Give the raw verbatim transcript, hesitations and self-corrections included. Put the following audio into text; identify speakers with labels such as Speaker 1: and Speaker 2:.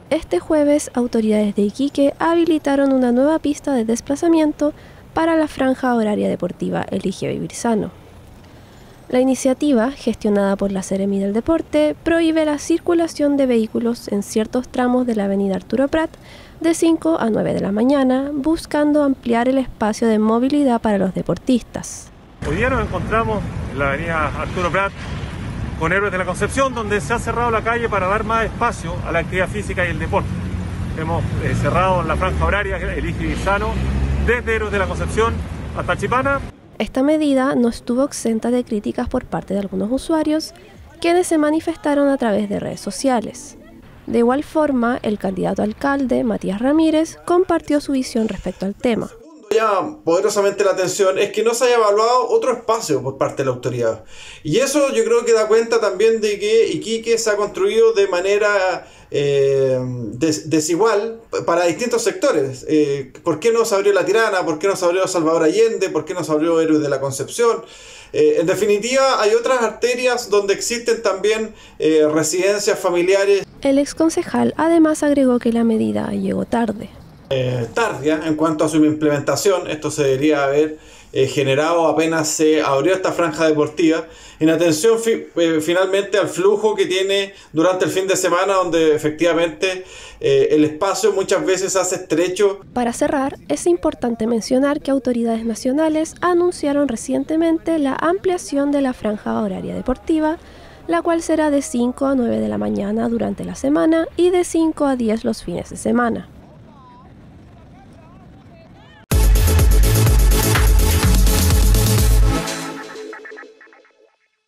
Speaker 1: Este jueves, autoridades de Iquique habilitaron una nueva pista de desplazamiento para la franja horaria deportiva Elige Vivir Sano. La iniciativa, gestionada por la Seremi del Deporte, prohíbe la circulación de vehículos en ciertos tramos de la avenida Arturo Prat de cinco a nueve de la mañana, buscando ampliar el espacio de movilidad para los deportistas.
Speaker 2: Hoy día nos encontramos en la avenida Arturo Prat con Héroes de la Concepción, donde se ha cerrado la calle para dar más espacio a la actividad física y el deporte. Hemos eh, cerrado la franja horaria Elige Vivir Sano desde Héroes de la Concepción hasta Chipana.
Speaker 1: Esta medida no estuvo exenta de críticas por parte de algunos usuarios, quienes se manifestaron a través de redes sociales. De igual forma, el candidato a alcalde, Matías Ramírez, compartió su visión respecto al tema.
Speaker 3: Llama poderosamente la atención es que no se haya evaluado otro espacio por parte de la autoridad. Y eso yo creo que da cuenta también de que Iquique se ha construido de manera eh, des desigual para distintos sectores. Eh, ¿Por qué no se abrió La Tirana? ¿Por qué no se abrió Salvador Allende? ¿Por qué no se abrió Héroes de la Concepción? Eh, en definitiva, hay otras arterias donde existen también eh, residencias familiares.
Speaker 1: El exconcejal además agregó que la medida llegó tarde.
Speaker 3: Eh, tardía en cuanto a su implementación. Esto se debería haber eh, generado apenas se abrió esta franja deportiva, en atención fi eh, finalmente al flujo que tiene durante el fin de semana, donde efectivamente eh, el espacio muchas veces se hace estrecho.
Speaker 1: Para cerrar, es importante mencionar que autoridades nacionales anunciaron recientemente la ampliación de la franja horaria deportiva, la cual será de cinco a nueve de la mañana durante la semana y de cinco a diez los fines de semana.